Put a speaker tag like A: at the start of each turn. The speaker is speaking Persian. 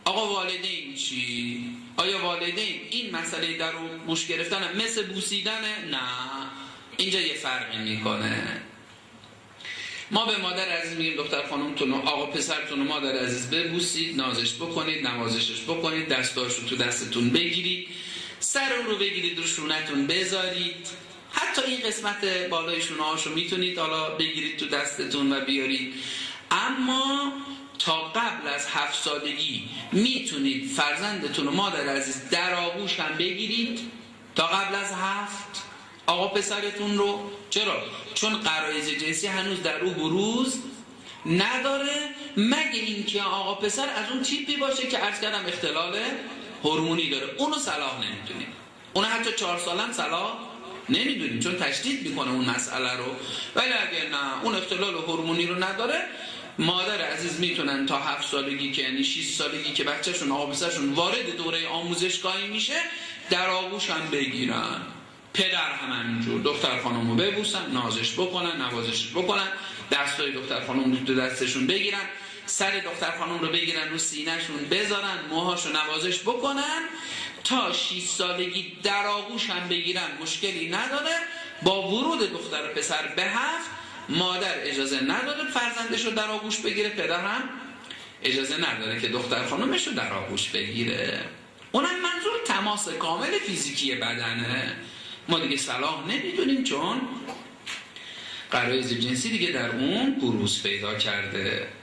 A: آقا والدین چی؟ آیا والدین این مسئله در گوش گرفتن مثل بوسیدنه؟ نه، اینجا یه فرقی میکنه. ما به مادر عزیز میگیم دختر خانومتون آقا پسرتون و مادر عزیز ببوسید، نازش بکنید، نوازشش بکنید، دستاشو تو دستتون بگیرید، سر اون رو بگیرید رو شونتون بذارید، حتی این قسمت بالای شونه هاشو میتونید حالا بگیرید تو دستتون و بیارید. اما تا قبل از 7 سالگی میتونید فرزندتون و مادر عزیز در آغوش هم بگیرید تا قبل از 7 آقا پسرتون رو. چرا؟ چون غرایز جنسی هنوز در او بروز نداره، مگه اینکه آقا پسر از اون تیپی باشه که عرض کردم اختلال هورمونی داره، اونو صلاح نمیدونیم، اون حتی 4 سالم صلاح نمیدونیم چون تشدید میکنه اون مسئله رو. ولی اگه نه اون اختلال هورمونی رو نداره، مادر عزیز میتونن تا 7 سالگی که یعنی 6 سالگی که بچهشون آقا پسرشون وارد دوره آموزشگاهی میشه در آغوش هم بگیرن. پدر هم همینجور دختر خانومو ببوسن، نازش بکنن، نوازش بکنن، دستای دختر خانوم رو تو دستشون بگیرن، سر دختر خانوم رو بگیرن رو سینه‌شون بذارن، موهاشو نوازش بکنن تا 6 سالگی در آغوش هم بگیرن، مشکلی نداره. با ورود دختر و پسر به 7 مادر اجازه نداره فرزندش رو در آغوش بگیره، پدر هم اجازه نداره که دختر خانومش رو در آغوش بگیره. اونم منظور تماس کامل فیزیکی بدنه. ما دیگه صلاح نمیدونیم چون غرایز جنسی دیگه در اون بروز پیدا کرده.